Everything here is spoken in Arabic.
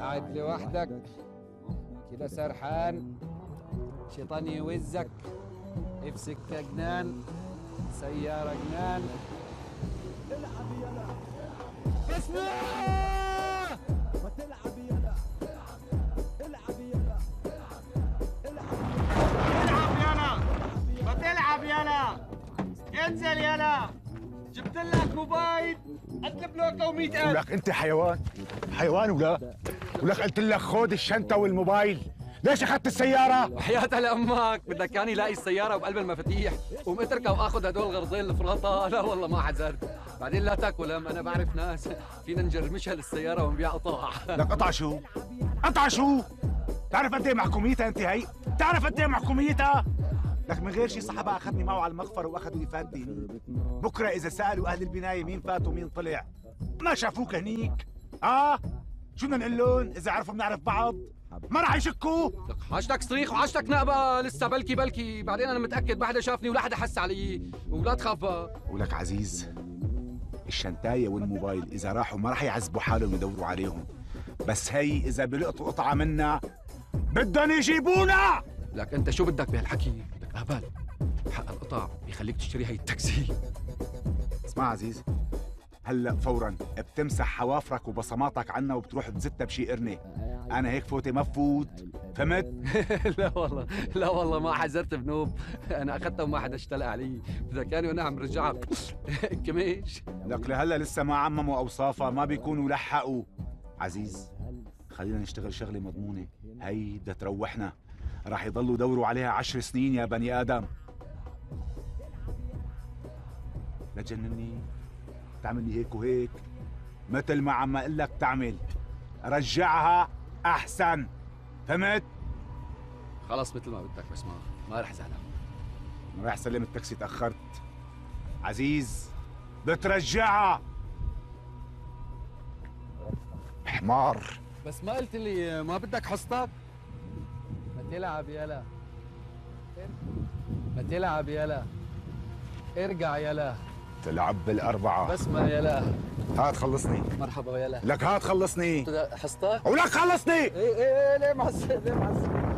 قاعد لوحدك كده سرحان، شيطان يوزك، في سكة جنان، سيارة جنان. العب يلا اسمع، ما تلعب يلا، العب يلا، العب يلا، ما تلعب يلا، انزل يلا، جبت لك موبايل قد بلوكه و100,000. ولك انت حيوان حيوان ولك قلت لك خذ الشنطه والموبايل، ليش اخذت السياره؟ وحياتها لامك بدك كان يلاقي السياره وبقلب المفاتيح وقوم اتركها واخذ هدول الغرضين الفراطه. لا والله ما حذرت. بعدين لا تاكل هم، انا بعرف ناس فينا نجرمشها للسياره ونبيع قطع. لك قطع شو؟ قطع شو؟ بتعرف قد ايه محكوميتها انت هي؟ بتعرف قد ايه محكوميتها؟ لك من غير شي صاحبها اخذني معه على المغفر واخذوا يفادني. بكره اذا سالوا اهل البنايه مين فات ومين طلع ما شافوك هنيك، شو بدنا نقول لهم اذا عرفوا بنعرف بعض؟ ما راح يشكوا. لك حاجتك صريخ وحاجتك نقبه لسه، بلكي بعدين انا متاكد ما حدا شافني ولا حدا حس علي، ولا تخاف بقى. ولك عزيز، الشنتايه والموبايل اذا راحوا ما راح يعذبوا حالهم يدوروا عليهم، بس هي اذا بلقطوا قطعه منا بدهم يجيبونا. لك انت شو بدك بهالحكي؟ بدك اهبل. حق القطع بيخليك تشتري هي التاكسي. اسمع عزيز، هلا فورا بتمسح حوافرك وبصماتك عنا وبتروح تزتها بشي قرنه. انا هيك فوتي ما بفوت، فهمت؟ لا والله ما حذرت بنوب، انا اخذتها وما حدا اشتلق علي، اذا كان وانا عم رجعها كميش. لك لهلا لسه ما عمموا اوصافها، ما بيكونوا لحقوا. عزيز خلينا نشتغل شغله مضمونه، هي بدها تروحنا، راح يضلوا يدوروا عليها 10 سنين يا بني ادم. لا تجنني، تعمل لي هيك وهيك مثل ما عم اقول لك تعمل، رجعها احسن، فهمت؟ خلص مثل ما بدك، بس ما رح زعلان. انا رايح سلم التاكسي، تاخرت. عزيز بترجعها. حمار. بس ما قلت لي ما بدك حصتك؟ ما تلعب يلا، ما تلعب يلا، ارجع يلا، تلعب بالأربعة. بس ما يلا. هات خلصني. مرحبا يلا. لك هات خلصني. حصتك؟ ولك خلصني. ايه ليه معصب؟